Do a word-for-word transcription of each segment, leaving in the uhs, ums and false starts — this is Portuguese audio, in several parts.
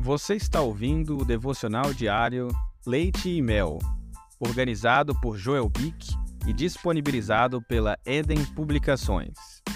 Você está ouvindo o devocional diário Leite e Mel, organizado por Joel Bick e disponibilizado pela Eden Publicações.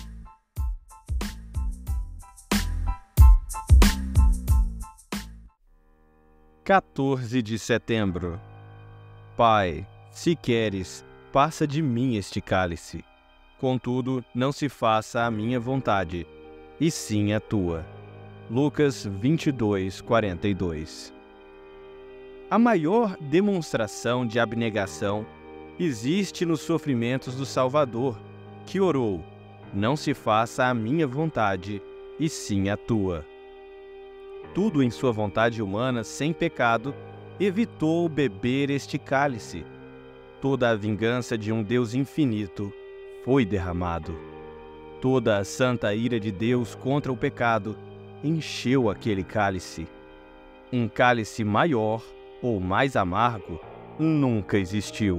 quatorze de setembro. Pai, se queres, passa de mim este cálice. Contudo, não se faça a minha vontade, e sim a tua. Lucas vinte e dois, quarenta e dois. A maior demonstração de abnegação existe nos sofrimentos do Salvador, que orou: não se faça a minha vontade, e sim a tua. Tudo em sua vontade humana, sem pecado, evitou beber este cálice. Toda a vingança de um Deus infinito foi derramado. Toda a santa ira de Deus contra o pecado encheu aquele cálice. Um cálice maior ou mais amargo nunca existiu.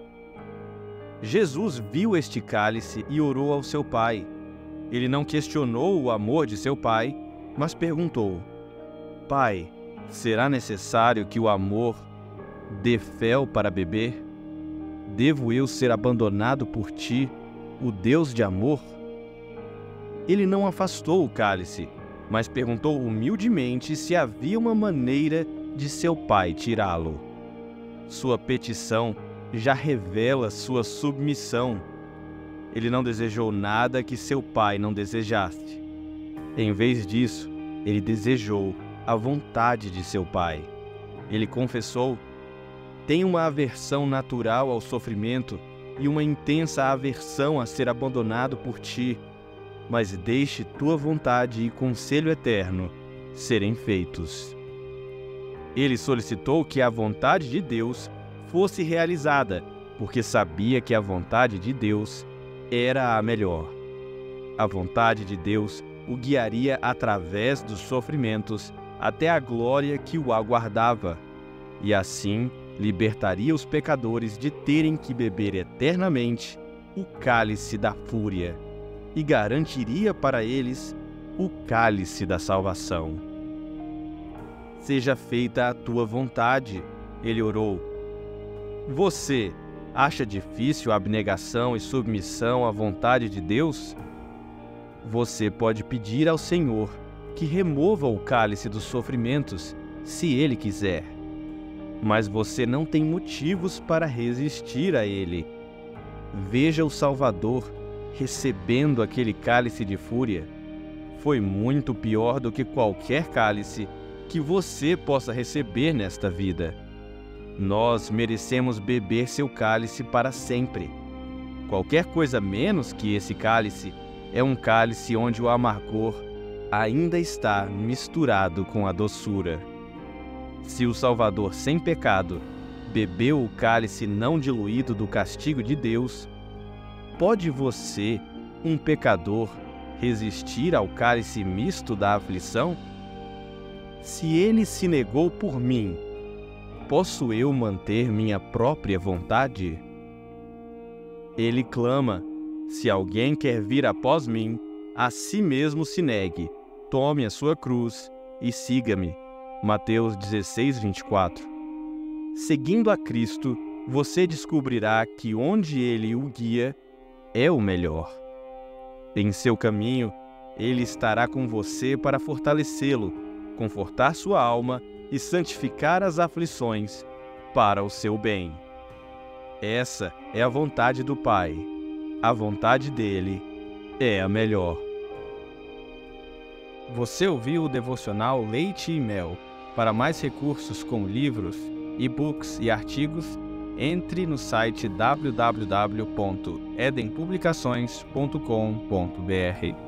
Jesus viu este cálice e orou ao seu Pai. Ele não questionou o amor de seu Pai, mas perguntou: Pai, será necessário que o amor dê fel para beber? Devo eu ser abandonado por ti, o Deus de amor? Ele não afastou o cálice, mas perguntou humildemente se havia uma maneira de seu pai tirá-lo. Sua petição já revela sua submissão. Ele não desejou nada que seu pai não desejasse. Em vez disso, ele desejou a vontade de seu pai. Ele confessou: tenho uma aversão natural ao sofrimento e uma intensa aversão a ser abandonado por ti, mas deixe tua vontade e conselho eterno serem feitos. Ele solicitou que a vontade de Deus fosse realizada, porque sabia que a vontade de Deus era a melhor. A vontade de Deus o guiaria através dos sofrimentos até a glória que o aguardava, e assim libertaria os pecadores de terem que beber eternamente o cálice da fúria, e garantiria para eles o cálice da salvação. Seja feita a tua vontade, ele orou. Você acha difícil a abnegação e submissão à vontade de Deus? Você pode pedir ao Senhor que remova o cálice dos sofrimentos, se Ele quiser. Mas você não tem motivos para resistir a Ele. Veja o Salvador recebendo aquele cálice de fúria. Foi muito pior do que qualquer cálice que você possa receber nesta vida. Nós merecemos beber seu cálice para sempre. Qualquer coisa menos que esse cálice é um cálice onde o amargor ainda está misturado com a doçura. Se o Salvador sem pecado bebeu o cálice não diluído do castigo de Deus, pode você, um pecador, resistir ao cálice misto da aflição? Se ele se negou por mim, posso eu manter minha própria vontade? Ele clama: se alguém quer vir após mim, a si mesmo se negue, tome a sua cruz e siga-me. Mateus dezesseis, vinte e quatro. Seguindo a Cristo, você descobrirá que onde Ele o guia é o melhor. Em seu caminho, Ele estará com você para fortalecê-lo, confortar sua alma e santificar as aflições para o seu bem. Essa é a vontade do Pai. A vontade dele é a melhor. Você ouviu o devocional Leite e Mel. Para mais recursos com livros, e-books e artigos, entre no site w w w ponto eden publicações ponto com ponto b r.